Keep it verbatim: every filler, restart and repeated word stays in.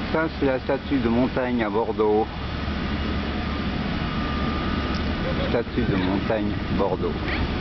Ça, c'est la statue de montagne à Bordeaux. Statue de montagne Bordeaux.